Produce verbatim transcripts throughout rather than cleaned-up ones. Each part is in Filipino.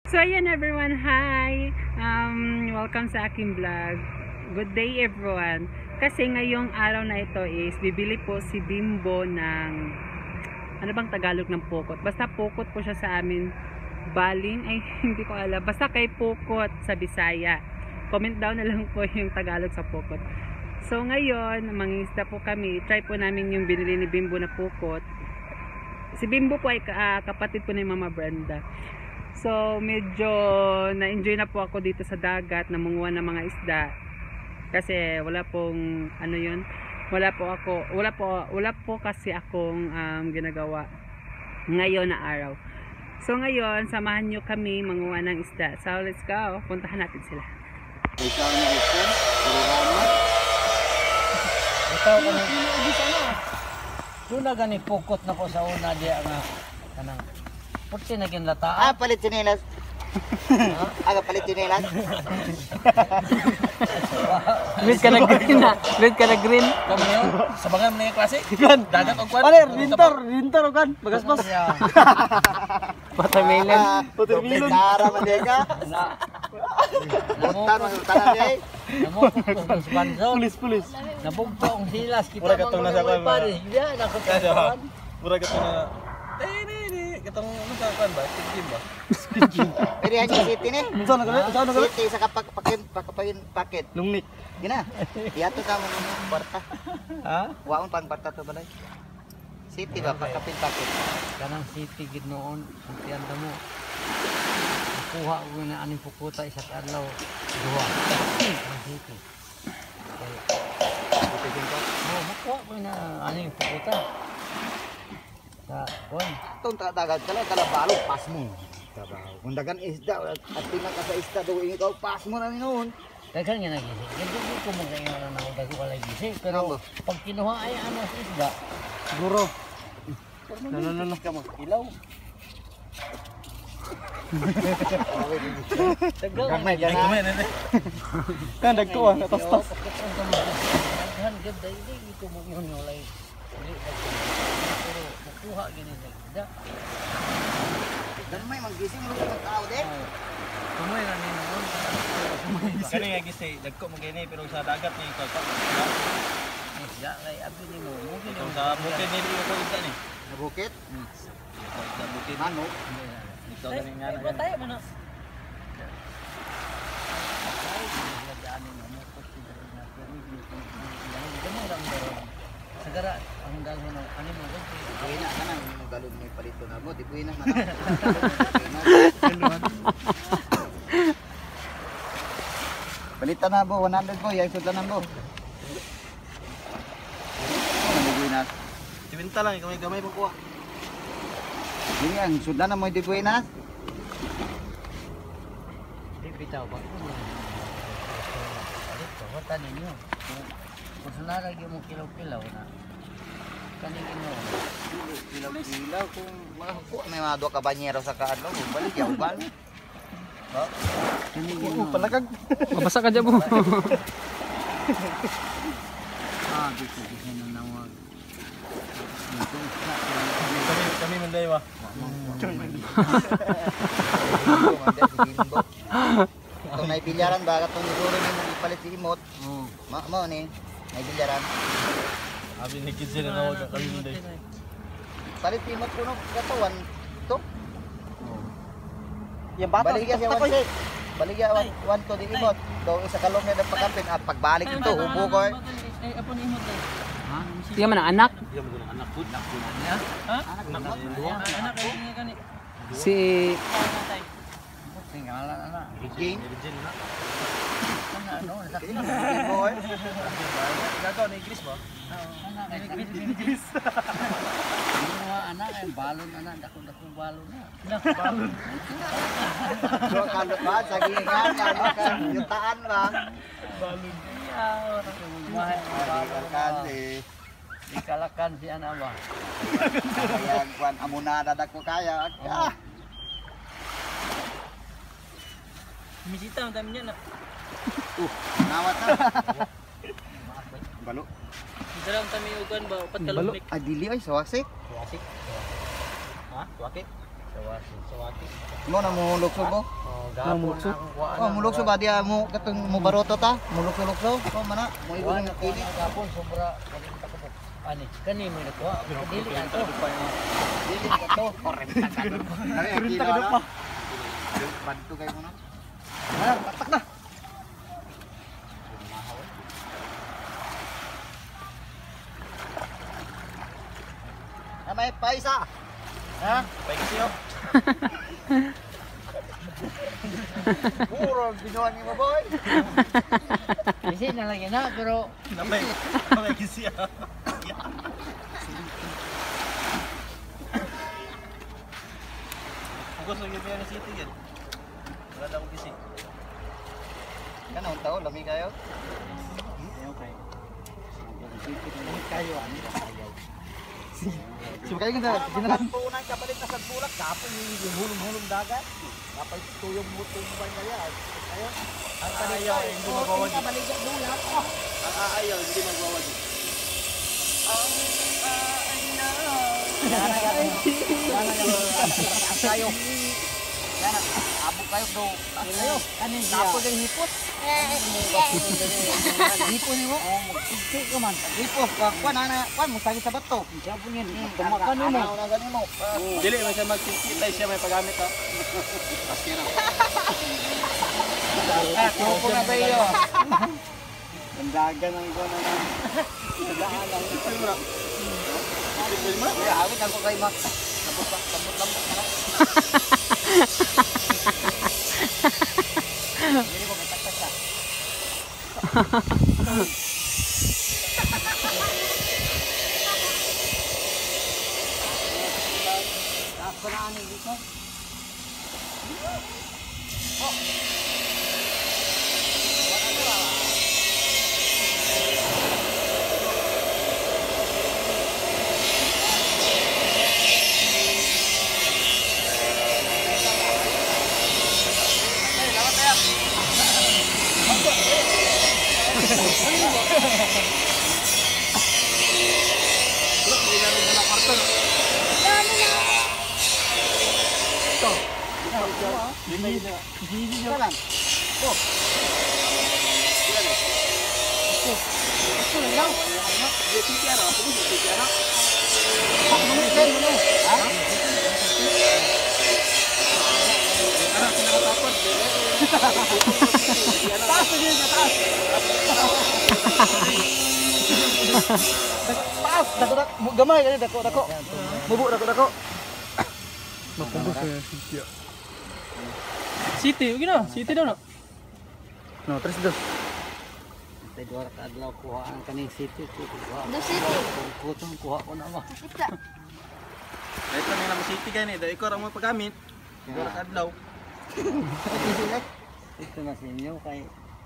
So ayan everyone, hi! Um, welcome sa aking vlog. Good day everyone. Kasi ngayong araw na ito is bibili po si Bimbo ng ano bang Tagalog ng pukot. Basta pukot po siya sa amin. Baling, ay hindi ko alam. Basta kay pukot sa Bisaya. Comment down na lang po yung Tagalog sa pukot. So ngayon, mangingisda po kami. Try po namin yung binili ni Bimbo na pukot. Si Bimbo po ay uh, kapatid po ni Mama Brenda. So medyo na-enjoy na po ako dito sa dagat, namunguha ng mga isda. Kasi wala pong ano yun, wala po ako, wala po, wala po kasi akong um, ginagawa ngayon na araw. So ngayon, samahan nyo kami manguha ng isda. So let's go, puntahan natin sila. Ito kami doon na gani pukot na ko sa una diya nga kanang puti na ginlataan. Ah, palit sinelas. Aga palit sinelas. Red ka na green na, red ka na green. Kami yun, sa bagay mo na yung klase. Dagat o kwan. Palir, winter, winter o kan. Bagaspas. Watermelon. Watermelon. Nara man din ka. Namutan man tanan day. Namukot ko sa banzo. Pulis, pulis. Nabugto ang silas kita mang mga pare. Diya nakakawan. Mura ka ito na, eh, ini, ini, katong, ano ka, kan ba? Squid ba? Pero yan yung city ni. Saan na ka? Saan na ka? City sa kapak pakin pakapin paket. Lungnik. Gina. Diato ka mo barta. Ha? Waon pang barta to balay. City ba pakapin paket. Kanang city gid noon, suntian ta mo. Kuha ko na aning pukuta isa ka adlaw. Duha. Ang city. Buti din ko. Oh, makuha ko na aning pukuta. Sa kon. Tong dagat kala kala balog pas mo. Trabaho. Kung dagan isda at tingnan ka sa isda do ikaw pas mo na noon. Daghan nga nagising. Hindi ko mo kayo na ako dago wala gising. Pero pag kinuha ay ano sa isda, Guro. No no no ka mo ilaw. Gamay ka na. Gamay na na. Kan dagko ah natastas. Daghan gid dai di ko mo yun walay. Pero makuha gini na isda. Gamay maggising mo ng tao de. Kumoy na ni noon. Kani nga gisi, dagko mo gini pero sa dagat ni kakak. Isda kay abi ni mo. Mo gini Ito sa bukid ni ko isda ni. Nabukit. Sa bukid. Ano? Ito gani nga na. tayo man. Sagara ang dalho ng ano mo gud. Buhay na ka nang galon may palito na mo. Di buhay na man. Palitan na bo, one hundred po. Yung sudlan na bo. Ano buhay na? Sibinta lang, gamay-gamay pa kuha. Hindi ang sudlan na mo di buhay na. Di bitaw ba ko. Kota ninyo. Kung sana lagi mo kilaw-kilaw na. Kaning ino. Ilaw-ilaw kung makuha. May mga dua kabanyero sa kaadlaw. Balik yaw ba? Ha? Oo, palagag. Mabasa ka dyan mo. Ah, dito dito na nawag. Kami kami man dayo ba. Itong naibilyaran ba? Itong siguro ni ipalit si Imot. Oo. Ma mo ni, naibilyaran. Abi ni kids na nawag kami man dayo. Palit si Imot kuno katawan. Ito. Yung Baligya siya one set. Baligya one, one to di Imot. Daw isa kalong na pagkampin. At pagbalik ito, hubo ko eh. Ay, apo ni mo tayo. Ha? Siya man ang anak. Diyan mo ng anak ko. Anak ko. Ha? Anak ko ni kani. Si Tingala na na. Regine. Virgin na. Ano, sakit. Hubo eh. Gagaw ni Chris ba? Anak ni Chris. Mga anak ay balon anak, dako-dako balon na. Balon. So kalot ba? Sagingan. Yutaan ba? Balon. Mahal balon. Kasi. Ikalakan si anak ba. Kaya kuan amunada dako kaya. Ah. Misita ang dami niya na. Uh, nawat na. Balo. Dalam kami ugan ba upat ka Balo. lumik. Ah, dili ay sawasik. Sawasik. Ha? Sawakit. Sawasik. Sawakit. Mo na mo luksog mo. Mulukso. Oh, mulukso ba dia mo katong mo baroto ta? Mulukso-lukso. Oh, mana mo igo ng kili. Gapon sobra ani kani mo nako. Dili ato. Dili ka to. Korenta ka. Korenta ka pa. Bantu kay mo na. Ah, patak na. Ah, may paisa. Ha? Paiksi yo. Puro ginawa ni mo boy. Kasi na lang yan na pero Namay. Namay kisi ya. Gusto niyo ba yung city yan? Wala daw akong kisi. Kana un taon lami kayo. okay. Kayo ani ayaw. Sino kayo ganda? Ginalan po nang kapalit na sa bulak kapon yung hulong-hulong dagat. Kapay tuyong mutong ba niya. Ayun. Ang ayaw hindi magwawag. Kapaligya bulak. Ang ayaw hindi magwawag. Kayo. Yan, abot kayo bro. Kayo. Kanin siya. Napo yung hipot. Hipot niyo? Oo, magsigsi ka man. Hipot. Kuan, ana, kuan, musagi sa bato. Siya po yan. Tumakan mo. Ano na ganin mo? Dili man siya magkikita siya may paggamit ha. Paskira. Ah, tupo na ba iyo? Ang dagan ang ikaw na lang. Dagaan lang. Kaya awit ako kay Max. Lambot-lambot na lang. Hindi mo mataktas siya. Taas dito? Oh! Taas, dako dak gamay kani dako dako. Mubo dako dako. Mapubos ya City. City, gino, City daw na. No, tres dos. Tay dua ka adlaw kuha ang kaning city ko kuha. Do city. Kutong kuha ko na ma. Kita. Ito na lang city gani, dai ko ra mo paggamit. Dua ka adlaw. Ito na sa inyo kay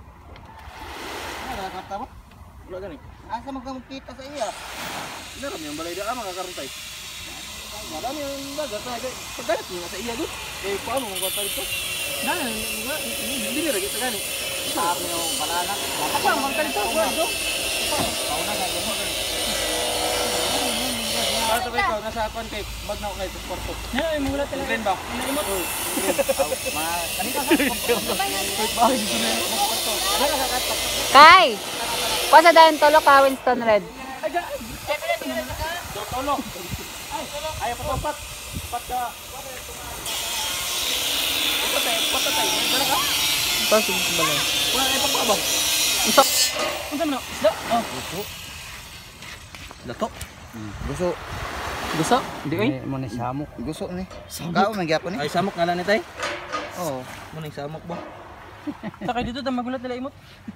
Ano ka tama? Wala gani. Asa magkamukita sa iya? Meron yung balay da mga karuntay. Marami yung dagat na kay paggamit niya sa iya gud. Eh paano mo kwarta dito? Na, hindi ni ragit gani. Sabi mo banana. Apa ang kwarta dito? Wala. Pauna ka mo. Para sa ko nasa kwan kay bag na ko kay sa kwarto. Na, mula talaga. Green ba? Ma, kanina ka. Kay. Pasa dayon tolo ka Winston Red. Tolo. Ay, ayaw pa pat. Pat ka. Patay, patay. Dala ka? Pasig balay. Wala ay pa ba? Unsa? Unsa man? Isda? Oh. Dato. Gusto, Gusto? Di oy. mo ni samok. gusto ni. Kao man gyapon ni. Ay samok nga lang ni tay. Oo. Mo ning samok ba? Taka dito ta magulat nila imot.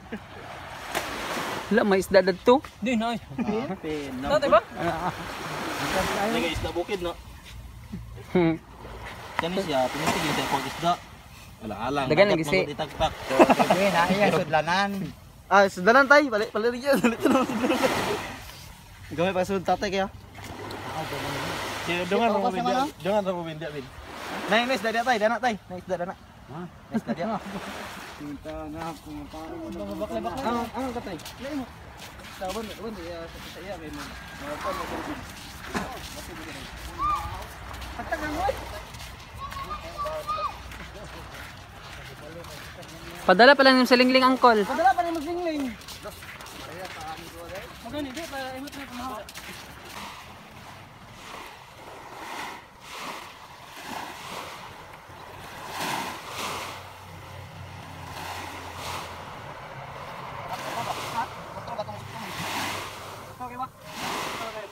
Wala may isda dadto. Di na. Tatay ba? Nega isda bukid no. Hmm. Kani siya pinitigil sa pag isda. Alang-alang. Dagan lagi si. Itagpak. Gawin na iya sudlanan. Ah, sudalan tay, balik balik lagi. Gawin pa sud tatay kaya. Kaya dongan mo bin. Dongan mo bin dia bin. Nay, nes dadia tay, dana tay. Nes dana. Ha? Nes dadia. Cinta na ako parang Bakla-bakla. Ano, ano ka tay? Lay mo. Saban, saban ya sa iya kay mo. Marapan mo ko. Patagan mo. Padala pa lang yung salingling angkol. Padala pa rin magsingling. Magani, di pa imot na kumahal. Okay ba? Okay.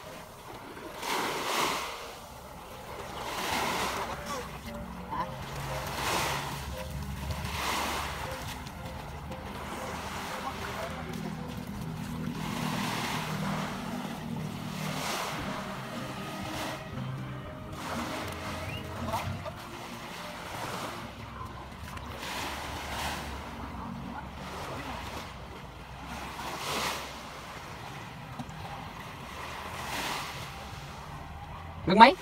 Gagmay?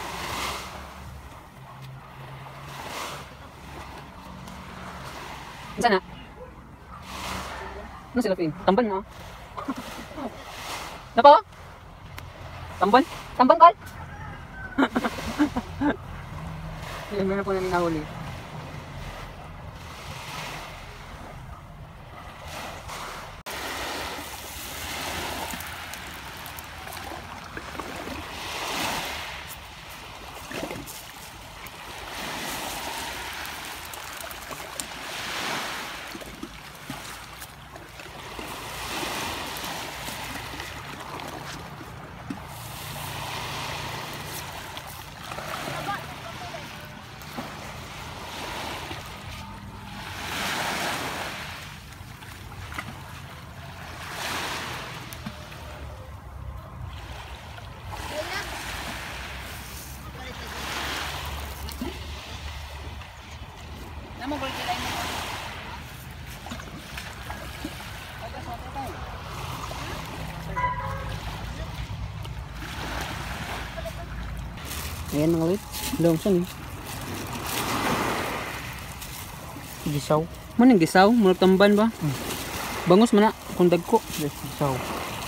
Saan na? Ano sila, Finn? Tamban na. Ano pa? Tamban? Tamban, Kal? Yan, meron po namin nahuli. Ayan mga wait. Daw saan eh. Gisaw. Mana gisaw? Murag tamban ba? Hmm. Bangus mana kung dagko. Yes, isaw.